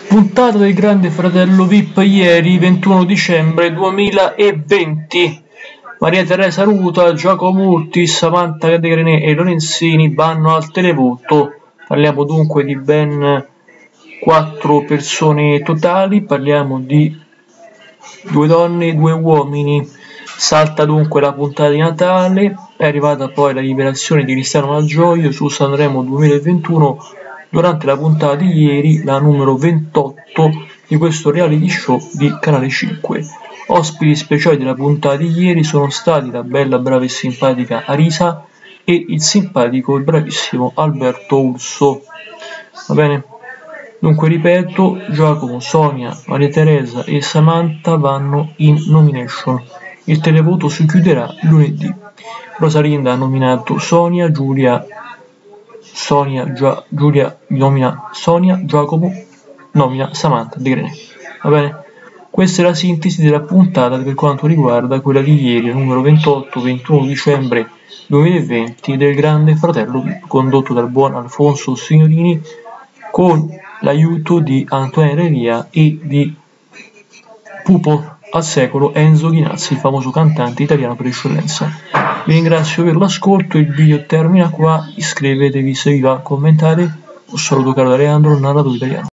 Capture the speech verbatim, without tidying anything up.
Puntata del Grande Fratello V I P ieri, ventuno dicembre duemilaventi. Maria Teresa Ruta, Giacomo Urti, Samantha De Grenè e Lorenzini vanno al televoto. Parliamo dunque di ben quattro persone totali, parliamo di due donne e due uomini. Salta dunque la puntata di Natale, è arrivata poi la liberazione di Cristiano Malgioglio su Sanremo duemilaventuno durante la puntata di ieri, la numero ventotto di questo reality show di Canale cinque. Ospiti speciali della puntata di ieri sono stati la bella, brava e simpatica Arisa e il simpatico e bravissimo Alberto Urso. Va bene? Dunque ripeto, Giacomo, Sonia, Maria Teresa e Samantha vanno in nomination. Il televoto si chiuderà lunedì. Rosalinda ha nominato Sonia, Giulia Sonia, Gia, Giulia nomina Sonia, Giacomo nomina Samantha De Grenè. Va bene? Questa è la sintesi della puntata per quanto riguarda quella di ieri, numero ventotto, ventuno dicembre duemilaventi, del Grande Fratello V I P, condotto dal buon Alfonso Signorini con l'aiuto di Antonella Relia e di Pupo al secolo Enzo Ghinazzi, il famoso cantante italiano per eccellenza. Vi ringrazio per l'ascolto, il video termina qua, iscrivetevi se vi va, commentate. Un saluto caro da Leandro, narratore italiano.